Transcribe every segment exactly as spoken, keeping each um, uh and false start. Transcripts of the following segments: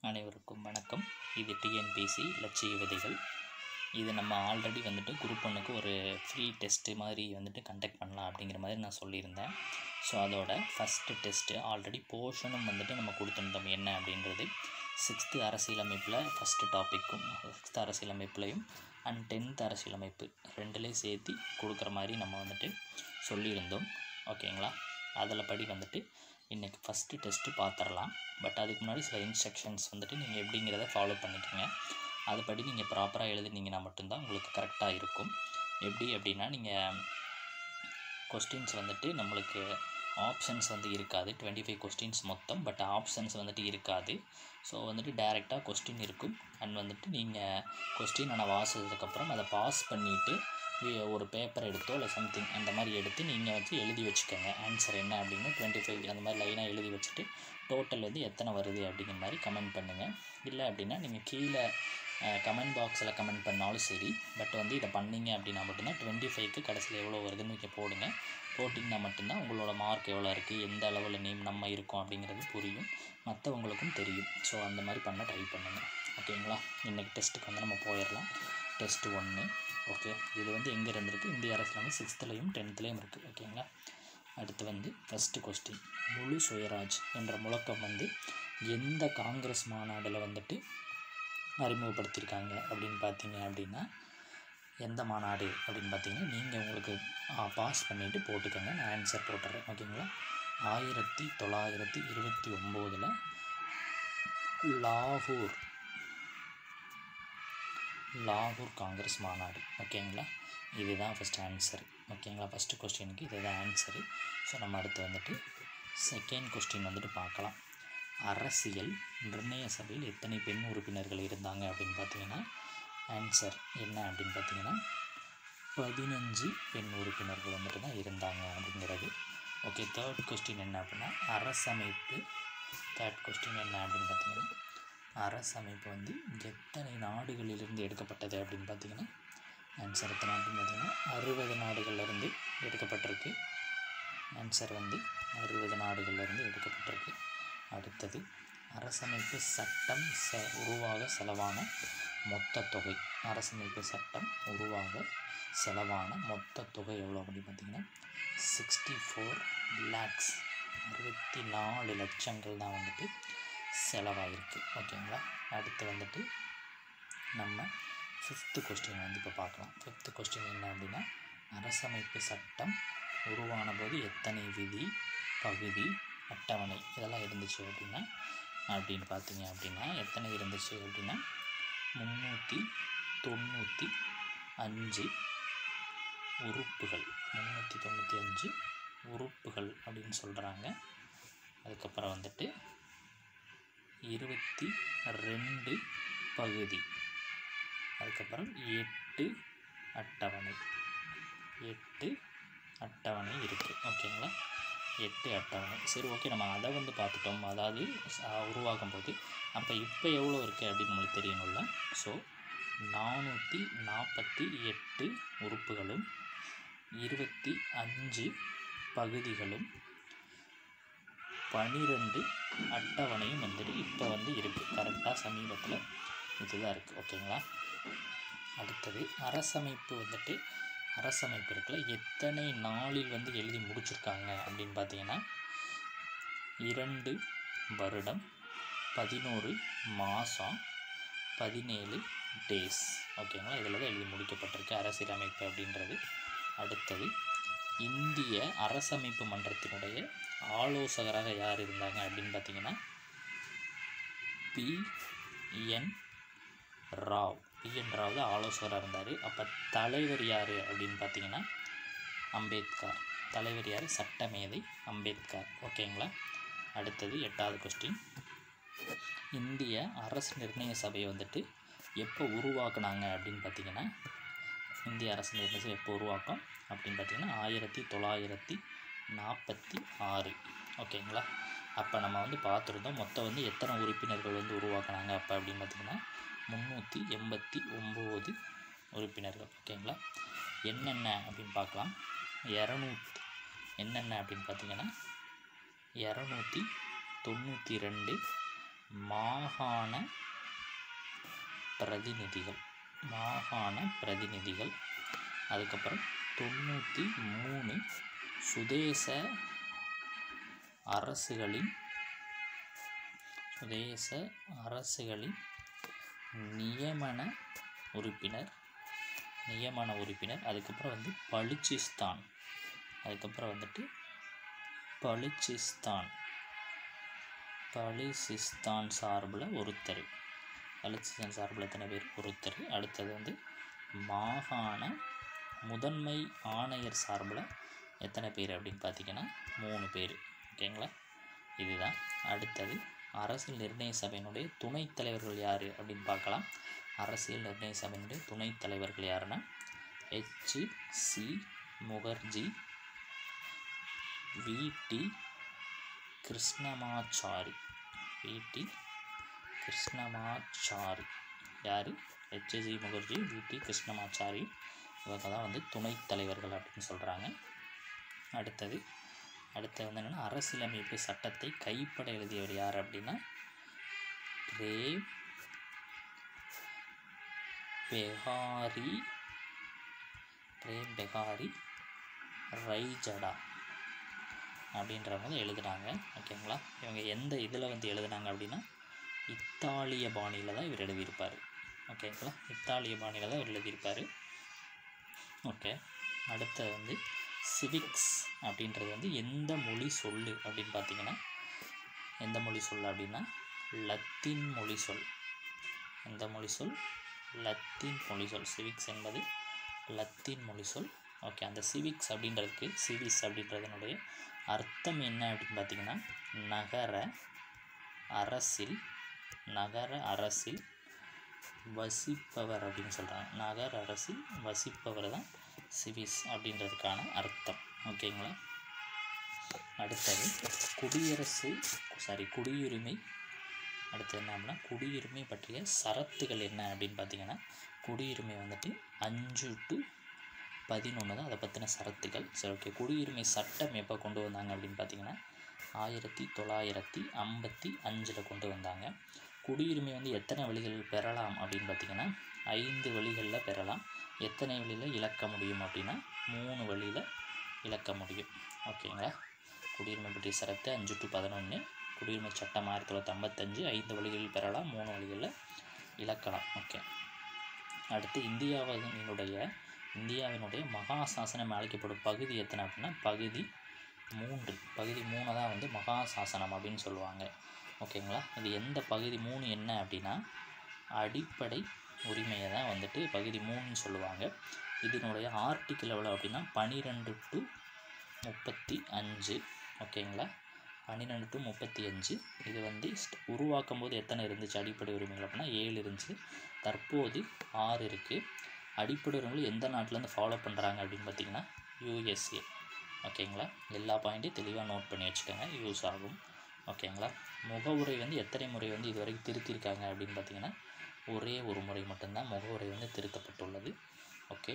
அனைவருக்கும் வணக்கம். இது டிஎன்பிஎஸ்சி லட்சிய விதைகள். இது நம்ம ஆல்ரெடி வந்துட்டு குரூப் ஒன்றுக்கு ஒரு ஃப்ரீ டெஸ்ட்டு மாதிரி வந்துட்டு கண்டக்ட் பண்ணலாம் அப்படிங்கிற மாதிரி நான் சொல்லியிருந்தேன். ஸோ அதோட ஃபஸ்ட்டு டெஸ்ட்டு ஆல்ரெடி போர்ஷனும் வந்துட்டு நம்ம கொடுத்துருந்தோம். என்ன அப்படின்றது சிக்ஸ்த்து அரசியலமைப்பில் ஃபஸ்ட்டு டாப்பிக்கும் சிக்ஸ்த்து அரசியலமைப்புலையும் அண்ட் டென்த் அரசியலமைப்பு ரெண்டுலேயும் சேர்த்து கொடுக்குற மாதிரி நம்ம வந்துட்டு சொல்லியிருந்தோம். ஓகேங்களா? அதில் படி வந்துட்டு இன்றைக்கி ஃபஸ்ட்டு டெஸ்ட்டு பார்த்துடலாம். பட் அதுக்கு முன்னாடி சில இன்ஸ்ட்ரக்ஷன்ஸ் வந்துட்டு நீங்கள் எப்படிங்கிறத ஃபாலோ பண்ணிக்கோங்க. அதுபடி நீங்கள் ப்ராப்பராக எழுதுனீங்கன்னா மட்டும்தான் உங்களுக்கு கரெக்டாக இருக்கும். எப்படி அப்படின்னா, நீங்கள் கொஸ்டின்ஸ் வந்துட்டு நம்மளுக்கு ஆப்ஷன்ஸ் வந்து இருக்காது. டுவெண்ட்டி ஃபைவ் கொஸ்டின்ஸ் மொத்தம். பட் ஆப்ஷன்ஸ் வந்துட்டு இருக்காது. ஸோ வந்துட்டு டைரெக்டாக கொஸ்டின் இருக்கும். அண்ட் வந்துட்டு நீங்கள் கொஸ்டின் ஆனால் வாசித்ததுக்கப்புறம் அதை பாஸ் பண்ணிவிட்டு ஒரு பேப்பர் எடுத்தோ இல்லை சம்திங் அந்த மாதிரி எடுத்து நீங்கள் வச்சு எழுதி வச்சுக்கோங்க. ஆன்சர் என்ன அப்படின்னு டுவெண்ட்டி ஃபைவ் அந்த மாதிரி லைனாக எழுதி வச்சுட்டு டோட்டல் வந்து எத்தனை வருது அப்படிங்கிற மாதிரி கமெண்ட் பண்ணுங்கள். இல்லை அப்படின்னா நீங்கள் கீழே கமெண்ட் பாக்ஸில் கமெண்ட் பண்ணாலும் சரி. பட் வந்து இதை பண்ணிங்க அப்படின்னா மட்டும்தான் டுவெண்ட்டி ஃபைவ்க்கு கடைசியில் எவ்வளோ வருதுன்னு நீங்கள் போடுங்க. போட்டிங்கன்னா மட்டும்தான் உங்களோட மார்க் எவ்வளோ இருக்குது, எந்த அளவில் நீ நம்ம இருக்கோம் அப்படிங்கிறது புரியும், மற்றவங்களுக்கும் தெரியும். ஸோ அந்த மாதிரி பண்ண ட்ரை பண்ணுங்கள். ஓகேங்களா? இன்றைக்கி டெஸ்ட்டுக்கு வந்து நம்ம போயிடலாம். டெஸ்ட்டு ஒன்று. ஓகே, இது வந்து எங்கே இருந்திருக்கு? இந்திய அரசில் வந்து சிக்ஸ்த்துலேயும் டென்த்துலேயும் இருக்குது. ஓகேங்களா? அடுத்து வந்து ஃபஸ்ட்டு கொஸ்டின், முழு சுயராஜ் என்ற முழக்கம் வந்து எந்த காங்கிரஸ் மாநாடில் வந்துட்டு அறிமுகப்படுத்தியிருக்காங்க அப்படின்னு பார்த்தீங்க அப்படின்னா, எந்த மாநாடு அப்படின்னு பார்த்தீங்கன்னா, நீங்கள் உங்களுக்கு பாஸ் பண்ணிவிட்டு போட்டுக்கோங்க. நான் ஆன்சர் போட்டுறேன். ஓகேங்களா? ஆயிரத்தி தொள்ளாயிரத்தி இருபத்தி ஒம்போதில் லாகூர் லாகூர் காங்கிரஸ் மாநாடு. ஓகேங்களா? இதுதான் ஃபஸ்ட் ஆன்சர். ஓகேங்களா? ஃபஸ்ட்டு கொஸ்டினுக்கு இதுதான் ஆன்சரு. ஸோ நம்ம அடுத்து வந்துட்டு செகண்ட் கொஸ்டின் வந்துட்டு பார்க்கலாம். அரசியல் நிர்ணய சபையில் எத்தனை பெண் உறுப்பினர்கள் இருந்தாங்க அப்படின்னு பார்த்தீங்கன்னா, ஆன்சர் என்ன அப்படின்னு பார்த்தீங்கன்னா பதினஞ்சு பெண் உறுப்பினர்கள் வந்துட்டு தான் இருந்தாங்க அப்படிங்கிறது. ஓகே, தேர்ட் கொஸ்டின் என்ன அப்படின்னா அரசமைப்பு. தேர்ட் கொஸ்டின் என்ன அப்படின்னு பார்த்தீங்கன்னா, அரசமைப்பு வந்து எத்தனை நாடுகளிலிருந்து எடுக்கப்பட்டது அப்படின்னு பார்த்தீங்கன்னா, ஆன்சர் எத்தனை அப்படின்னு பார்த்தீங்கன்னா அறுபது நாடுகள்லேருந்து எடுக்கப்பட்டிருக்கு. ஆன்சர் வந்து அறுபது நாடுகள்லேருந்து எடுக்கப்பட்டிருக்கு. அடுத்தது அரசமைப்பு சட்டம் ச உருவாக செலவான மொத்த தொகை. அரசமைப்பு சட்டம் உருவாக செலவான மொத்த தொகை எவ்வளோ அப்படின்னு பார்த்தீங்கன்னா சிக்ஸ்டி ஃபோர் லேக்ஸ் அறுபத்தி நாலு லட்சங்கள் தான் வந்துட்டு செலவாகிருக்கு. ஓகேங்களா? அடுத்து வந்துட்டு நம்ம ஃபிஃப்த்து கொஸ்டின் வந்து இப்போ பார்க்கலாம். ஃபிஃப்த்து கொஸ்டின் என்ன அப்படின்னா, அரசமைப்பு சட்டம் உருவான போது எத்தனை விதி, பகுதி, அட்டவணை இதெல்லாம் இருந்துச்சு அப்படின்னா அப்படின்னு பார்த்தீங்க அப்படின்னா எத்தனை இருந்துச்சு அப்படின்னா முந்நூற்றி தொண்ணூற்றி அஞ்சு உறுப்புகள். முந்நூற்றி தொண்ணூற்றி அஞ்சு உறுப்புகள் அப்படின்னு சொல்கிறாங்க. அதுக்கப்புறம் வந்துட்டு இருபத்தி ரெண்டு பகுதி, அதுக்கப்புறம் எட்டு அட்டவணை. எட்டு அட்டவணை இருக்குது. ஓகேங்களா? எட்டு அட்டவணை. சரி, ஓகே, நம்ம அதை வந்து பார்த்துட்டோம். அதாவது உருவாகும் போது அப்போ இப்போ எவ்வளோ இருக்குது அப்படின்னு நம்மளுக்கு தெரியணும்ல. ஸோ நானூற்றி நாற்பத்தி எட்டு உறுப்புகளும் இருபத்தி அஞ்சு பகுதிகளும் பன்னிரெண்டு அட்டவணையும் வந்துட்டு இப்போ வந்து இருக்குது. கரெக்டாக சமீபத்தில் இதுதான் இருக்குது. ஓகேங்களா? அடுத்தது அரசமைப்பு வந்துட்டு அரசமைப்பு இருக்குல்ல, எத்தனை நாளில் வந்து எழுதி முடிச்சிருக்காங்க அப்படின்னு பார்த்தீங்கன்னா இரண்டு வருடம், பதினோரு மாதம், பதினேழு டேஸ். ஓகேங்களா? இதில் தான் எழுதி முடிக்கப்பட்டிருக்கு அரசியலமைப்பு அப்படின்றது. அடுத்தது இந்திய அரசமைப்பு மன்றத்தினுடைய ஆலோசகராக யார் இருந்தாங்க அப்படின்னு பார்த்தீங்கன்னா பி என் ராவ். பி என் ராவ் தான் ஆலோசகராக இருந்தார். அப்போ தலைவர் யார் அப்படின்னு பார்த்தீங்கன்னா அம்பேத்கர். தலைவர் யார்? சட்டமேதை அம்பேத்கர். ஓகேங்களா? அடுத்தது எட்டாவது கொஸ்டின், இந்திய அரசு நிர்ணய சபையை வந்துட்டு எப்போ உருவாக்குனாங்க அப்படின்னு பார்த்தீங்கன்னா இந்திய அரசு நிர்ணய சபை எப்போ உருவாக்கம் அப்படின்னு பார்த்தீங்கன்னா ஆயிரத்தி தொள்ளாயிரத்தி நாற்பத்தி ஆறு. ஓகேங்களா? அப்போ நம்ம வந்து பார்த்துருந்தோம் மொத்தம் வந்து எத்தனை உறுப்பினர்கள் வந்து உருவாக்குனாங்க அப்போ அப்படின்னு பார்த்திங்கன்னா முந்நூற்றி எண்பத்தி ஒம்பது உறுப்பினர்கள். ஓகேங்களா? என்னென்ன அப்படின்னு பார்க்கலாம். இரநூத்தி என்னென்ன அப்படின்னு பார்த்திங்கன்னா இரநூத்தி தொண்ணூற்றி ரெண்டு மாகாண பிரதிநிதிகள் மாகாண பிரதிநிதிகள் அதுக்கப்புறம் தொண்ணூற்றி மூணு சுதேச அரசுகளின் சுதேச அரசுகளின் நியமன உறுப்பினர் நியமன உறுப்பினர் அதுக்கப்புறம் வந்து பலுச்சிஸ்தான் அதுக்கப்புறம் வந்துட்டு பலுச்சிஸ்தான் பலுச்சிஸ்தான் சார்பில் ஒருத்தர் பலுச்சிஸ்தான் சார்பில் எத்தனை பேர் ஒருத்தர். அடுத்தது வந்து மாகாண முதன்மை ஆணையர் சார்பில் எத்தனை பேர் அப்படின்னு பார்த்தீங்கன்னா மூணு பேர். ஓகேங்களா, இதுதான். அடுத்தது அரசியல் நிர்ணய சபையினுடைய துணைத் தலைவர்கள் யார் அப்படின்னு பார்க்கலாம். அரசியல் நிர்ணய சபையினுடைய துணைத் தலைவர்கள் யாருன்னா எச் சி முகர்ஜி, வி டி கிருஷ்ணமாச்சாரி வி டி கிருஷ்ணமாச்சாரி யார்? எச் சி முகர்ஜி, வி டி கிருஷ்ணமாச்சாரி, இவங்க தான் வந்து துணைத் தலைவர்கள் அப்படின்னு சொல்கிறாங்க. அடுத்தது அடுத்து வந்து என்னென்னா அரசியலமைப்பு சட்டத்தை கைப்பட எழுதியவர் யார் அப்படின்னா பிரேம் பெகாரி பிரேம் பெகாரி ரைஜடா அப்படின்றவங்க எழுதுனாங்க. ஓகேங்களா, இவங்க எந்த இதில் வந்து எழுதுனாங்க அப்படின்னா இத்தாலிய பாணியில் தான் இவர் எழுதியிருப்பார். ஓகேங்களா, இத்தாலிய பாணியில் தான் இவர் எழுதியிருப்பார். ஓகே, அடுத்தது வந்து சிவிக்ஸ் அப்படின்றது வந்து எந்த மொழி சொல்லு அப்படின்னு பார்த்தீங்கன்னா எந்த மொழி சொல் அப்படின்னா லத்தீன் மொழி சொல். எந்த மொழி சொல்? லத்தீன் மொழி சொல். சிவிக்ஸ் என்பது லத்தீன் மொழி சொல். ஓகே, அந்த சிவிக்ஸ் அப்படின்றதுக்கு சிவிஸ் அப்படின்றதனுடைய அர்த்தம் என்ன அப்படின்னு பார்த்தீங்கன்னா நகர அரசில் நகர அரசில் வசிப்பவர் அப்படின்னு சொல்கிறாங்க. நகர அரசில் வசிப்பவர் தான் சிவிஸ் அப்படின்றதுக்கான அர்த்தம். ஓகேங்களா, அடுத்தது குடியரசு சாரி குடியுரிமை அடுத்தது என்ன அப்படின்னா குடியுரிமை பற்றிய சரத்துகள் என்ன அப்படின்னு பார்த்தீங்கன்னா குடியுரிமை வந்துட்டு அஞ்சு டு பதினொன்று தான் அதை பற்றின சரத்துகள். சரி, ஓகே. குடியுரிமை சட்டம் எப்போ கொண்டு வந்தாங்க அப்படின்னு பார்த்தீங்கன்னா ஆயிரத்தி தொள்ளாயிரத்தி ஐம்பத்தி அஞ்சில் கொண்டு வந்தாங்க. குடியுரிமை வந்து எத்தனை வழிகள் பெறலாம் அப்படின்னு பார்த்தீங்கன்னா ஐந்து வழிகளில் பெறலாம். எத்தனை வழியில் இழக்க முடியும் அப்படின்னா மூணு வழியில் இழக்க முடியும். ஓகேங்களா, குடியுரிமை பற்றிய சரத்து அஞ்சு டு பதினொன்று, குடியுரிமை சட்டம் ஆயிரத்தி தொள்ளாயிரத்தி ஐம்பத்தஞ்சு, ஐந்து வழிகளில் பெறலாம், மூணு வழிகளில் இழக்கலாம். ஓகே, அடுத்து இந்தியாவினுடைய இந்தியாவினுடைய மகா சாசனம் அழைக்கப்படும் பகுதி எத்தனை அப்படின்னா பகுதி மூன்று. பகுதி மூணு தான் வந்து மகா சாசனம் அப்படின்னு சொல்லுவாங்க. ஓகேங்களா, இது எந்த பகுதி மூணு என்ன அப்படின்னா அடிப்படை உரிமையை தான் வந்துட்டு பகுதி மூணுன்னு சொல்லுவாங்க. இதனுடைய ஆர்டிக்கிள் எவ்வளோ அப்படின்னா பன்னிரெண்டு டு முப்பத்தி அஞ்சு. ஓகேங்களா, பன்னிரெண்டு டு முப்பத்தி அஞ்சு. இது வந்து உருவாக்கும் போது எத்தனை இருந்துச்சு அடிப்படை உரிமைகள் அப்படின்னா ஏழு இருந்துச்சு. தற்போது ஆறு இருக்குது. அடிப்படை உரிமைகள் எந்த நாட்டிலேருந்து ஃபாலோ பண்ணுறாங்க அப்படின்னு பார்த்தீங்கன்னா யூஎஸ்ஏ. ஓகேங்களா, எல்லா பாயிண்ட்டையும் தெளிவாக நோட் பண்ணி வச்சுக்கோங்க, யூஸ் ஆகும். ஓகேங்களா, முகவுரை வந்து எத்தனை முறை வந்து இது வரைக்கும் திருத்திருக்காங்க அப்படின்னு பார்த்தீங்கன்னா ஒரே ஒரு முறை மட்டும்தான் முகவுரை வந்து திருத்தப்பட்டுள்ளது. ஓகே,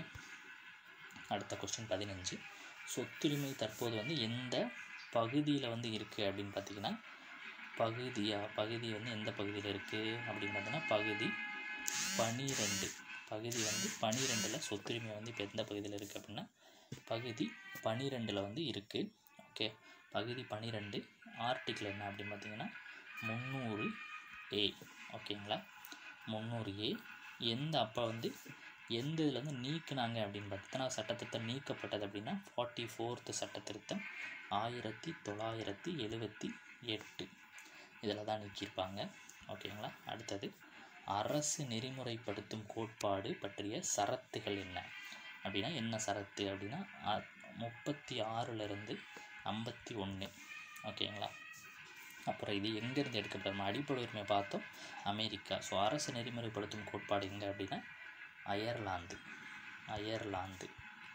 அடுத்த கொஸ்டின் பதினஞ்சு. சொத்துரிமை தற்போது வந்து எந்த பகுதியில் வந்து இருக்குது அப்படின்னு பார்த்தீங்கன்னா பகுதியாக பகுதி வந்து எந்த பகுதியில் இருக்குது அப்படின்னு பார்த்தீங்கன்னா பகுதி பனிரெண்டு. பகுதி வந்து பனிரெண்டில் சொத்துரிமை வந்து இப்போ எந்த பகுதியில் இருக்குது அப்படின்னா பகுதி பனிரெண்டில் வந்து இருக்குது. ஓகே, பகுதி பனிரெண்டு. ஆர்டிக்கிள் என்ன அப்படின்னு பார்த்தீங்கன்னா முந்நூறு ஏ. ஓகேங்களா, முந்நூறு ஏ. எந்த அப்போ வந்து எந்த இதில் வந்து நீக்கினாங்க அப்படின்னு பார்த்தீங்கன்னா சட்டத்திருத்தம் நீக்கப்பட்டது அப்படின்னா ஃபார்ட்டி ஃபோர்த்து சட்டத்திருத்தம் ஆயிரத்தி தொள்ளாயிரத்தி எழுபத்தி எட்டு இதில் தான் நீக்கியிருப்பாங்க. ஓகேங்களா, அடுத்தது அரசு நெறிமுறைப்படுத்தும் கோட்பாடு பற்றிய சரத்துகள் என்ன அப்படின்னா என்ன சரத்து அப்படின்னா முப்பத்தி ஆறுலேருந்து ஐம்பத்தி ஒன்று. ஓகேங்களா, அப்புறம் இது எங்கேருந்து எடுக்கப்பட்டோம் அடிப்படை உரிமை பார்த்தோம் அமெரிக்கா. ஸோ அரசு நெறிமுறைப்படுத்தும் கோட்பாடு எங்கே அப்படின்னா அயர்லாந்து அயர்லாந்து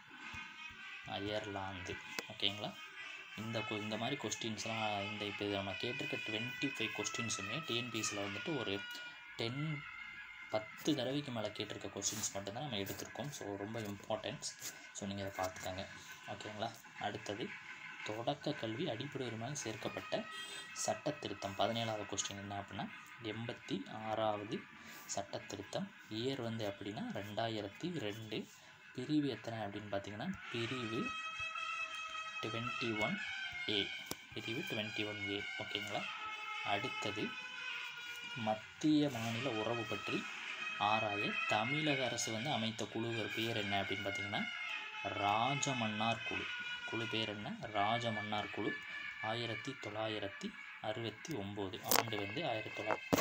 அயர்லாந்து ஓகேங்களா, இந்த இந்த மாதிரி கொஸ்டின்ஸ்லாம் இந்த இப்போ இதை நம்ம கேட்டிருக்க டுவெண்ட்டி ஃபைவ் கொஸ்டின்ஸுமே டிஎன்பிஎஸ்சியில் வந்துட்டு ஒரு டென் பத்து தடவைக்கு மேலே கேட்டிருக்க கொஸ்டின்ஸ் மட்டும்தான் நம்ம எடுத்திருக்கோம். ஸோ ரொம்ப இம்பார்ட்டன்ஸ். ஸோ நீங்கள் அதை பார்த்துக்கோங்க. ஓகேங்களா, அடுத்தது தொடக்க கல்வி அடிப்படை உரிமையாக சேர்க்கப்பட்ட சட்ட திருத்தம். பதினேழாவது கொஸ்டின் என்ன அப்படின்னா எண்பத்தி ஆறாவது சட்ட திருத்தம். இயர் வந்து அப்படின்னா ரெண்டாயிரத்தி ரெண்டு. பிரிவு எத்தனை அப்படின்னு பார்த்தீங்கன்னா பிரிவு டுவெண்ட்டி ஒன் ஏ பிரிவு டுவெண்ட்டி ஒன் ஏ ஓகேங்களா. அடுத்தது மத்திய மாநில உறவு பற்றி ஆராய தமிழக அரசு வந்து அமைத்த குழு பேர் என்ன அப்படின்னு பார்த்தீங்கன்னா ராஜமன்னார் குழு. குழு பேர் என்ன? ராஜமன்னார் குழு. ஆயிரத்தி தொள்ளாயிரத்தி அறுபத்தி ஒம்பது ஆண்டு வந்து ஆயிரத்தி தொள்ளாயிரத்தி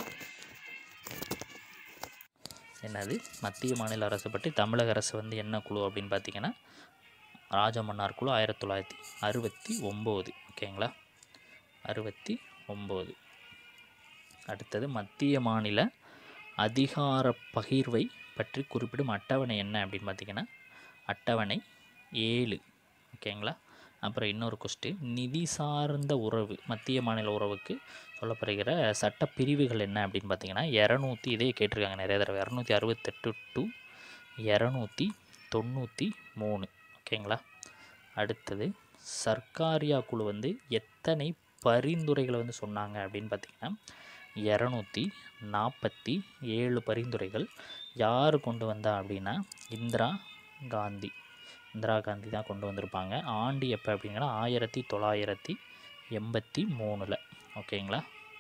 என்னது மத்திய மாநில அரசு பற்றி தமிழக அரசு வந்து என்ன குழு அப்படின்னு பார்த்தீங்கன்னா ராஜமன்னார் குழு. ஆயிரத்தி தொள்ளாயிரத்தி அறுபத்தி ஒம்பது ஓகேங்களா, அறுபத்தி ஒம்பது. அடுத்தது மத்திய மாநில அதிகார பகிர்வை பற்றி குறிப்பிடும் அட்டவணை என்ன அப்படின்னு பார்த்தீங்கன்னா அட்டவணை ஏழு ஓகேங்களா. அப்புறம் இன்னொரு கொஸ்டின், நிதி சார்ந்த உறவு மத்திய மாநில உறவுக்கு சொல்லப்படுகிற சட்ட பிரிவுகள் என்ன அப்படின்னு பார்த்தீங்கன்னா இரநூத்தி இதே கேட்டிருக்காங்க நிறைய தடவை. இரநூத்தி அறுபத்தெட்டு டு இரநூத்தி தொண்ணூற்றி மூணு ஓகேங்களா. அடுத்தது சர்க்காரியா குழு வந்து எத்தனை பரிந்துரைகளை வந்து சொன்னாங்க அப்படின்னு பார்த்தீங்கன்னா இரநூத்தி நாற்பத்தி ஏழு பரிந்துரைகள். யார் கொண்டு வந்தா அப்படின்னா இந்திரா காந்தி. இந்திரா காந்தி தான் கொண்டு வந்திருப்பாங்க. ஆண்டு எப்போ அப்படிங்கன்னா ஆயிரத்தி தொள்ளாயிரத்தி எண்பத்தி மூணில் ஓகேங்களா.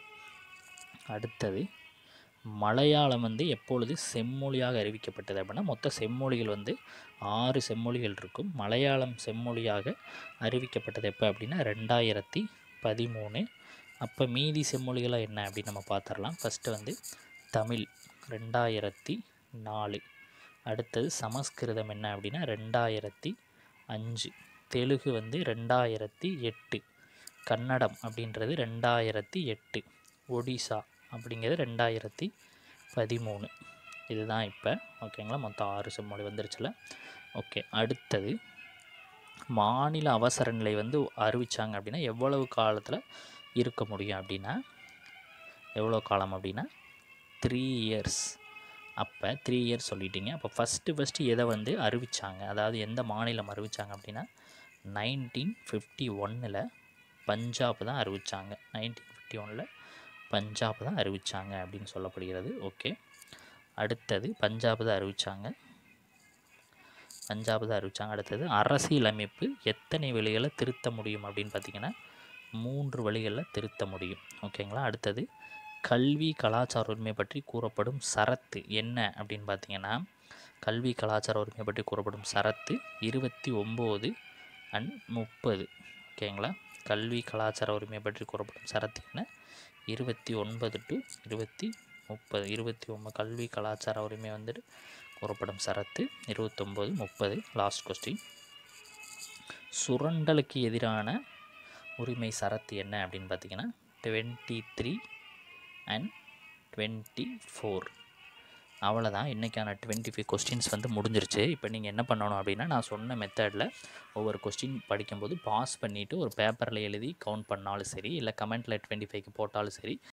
அடுத்தது மலையாளம் வந்து எப்பொழுது செம்மொழியாக அறிவிக்கப்பட்டது அப்படின்னா மொத்த செம்மொழிகள் வந்து ஆறு செம்மொழிகள் இருக்கும். மலையாளம் செம்மொழியாக அறிவிக்கப்பட்டது எப்போ அப்படின்னா ரெண்டாயிரத்தி பதிமூணு. அப்போ மீதி செம்மொழிகளாக என்ன அப்படின்னு நம்ம பார்த்துடலாம். ஃபஸ்ட்டு வந்து தமிழ் ரெண்டாயிரத்தி நாலு. அடுத்தது சமஸ்கிருதம் என்ன அப்படின்னா ரெண்டாயிரத்தி அஞ்சு. தெலுங்கு வந்து ரெண்டாயிரத்தி எட்டு. கன்னடம் அப்படின்றது ரெண்டாயிரத்தி எட்டு. ஒடிசா அப்படிங்கிறது ரெண்டாயிரத்தி பதிமூணு. இதுதான் இப்போ ஓகேங்களா. மொத்தம் ஆறு செம்மொழி வந்துருச்சுல. ஓகே, அடுத்தது மாநில அவசர நிலை வந்து அறிவித்தாங்க அப்படின்னா எவ்வளவு காலத்தில் இருக்க முடியும் அப்படின்னா எவ்வளோ காலம் அப்படின்னா த்ரீ இயர்ஸ். அப்போ த்ரீ இயர்ஸ் சொல்லிட்டீங்க. அப்போ ஃபஸ்ட்டு ஃபஸ்ட்டு எதை வந்து அறிவித்தாங்க, அதாவது எந்த மாநிலம் அறிவித்தாங்க அப்படின்னா நைன்டீன் ஃபிஃப்டி ஒன்னில் பஞ்சாப் தான் அறிவித்தாங்க. நைன்டீன் ஃபிஃப்டி ஒனில் பஞ்சாப் தான் அறிவித்தாங்க அப்படின்னு சொல்லப்படுகிறது. ஓகே, அடுத்தது பஞ்சாப் தான் அறிவித்தாங்க பஞ்சாப் தான் அறிவித்தாங்க அடுத்தது அரசியலமைப்பு எத்தனை வழிகளை திருத்த முடியும் அப்படின்னு பார்த்திங்கன்னா மூன்று வழிகளில் திருத்த முடியும் ஓகேங்களா. அடுத்தது கல்வி கலாச்சார உரிமை பற்றி கூறப்படும் சரத்து என்ன அப்படின்னு பார்த்தீங்கன்னா கல்வி கலாச்சார உரிமை பற்றி கூறப்படும் சரத்து இருபத்தி ஒம்பது அண்ட் முப்பது ஓகேங்களா. கல்வி கலாச்சார உரிமை பற்றி கூறப்படும் சரத்து என்ன இருபத்தி ஒன்பது டு இருபத்தி முப்பது. இருபத்தி ஒம்பது கல்வி கலாச்சார உரிமை வந்துட்டு கூறப்படும் சரத்து இருபத்தொம்போது முப்பது. லாஸ்ட் கொஸ்டின், சுரண்டலுக்கு எதிரான உரிமை சரத்து என்ன அப்படின்னு பார்த்தீங்கன்னா twenty three and twenty four. அவ்வளோதான், இன்றைக்கான டுவெண்ட்டி ஃபைவ் கொஸ்டின்ஸ் வந்து முடிஞ்சிருச்சு. இப்போ நீங்கள் என்ன பண்ணணும் அப்படின்னா நான் சொன்ன மெத்தடில் ஒவ்வொரு கொஸ்டின் படிக்கும்போது பாஸ் பண்ணிவிட்டு ஒரு பேப்பரில் எழுதி கவுண்ட் பண்ணாலும் சரி, இல்லை கமெண்ட்டில் டுவெண்ட்டி ஃபைவ்க்கு போட்டாலும் சரி,